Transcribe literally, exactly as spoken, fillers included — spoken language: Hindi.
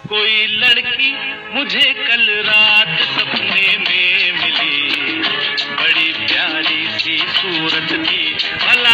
कोई लड़की मुझे कल रात सपने में मिली, बड़ी प्यारी सी सूरत थी, भला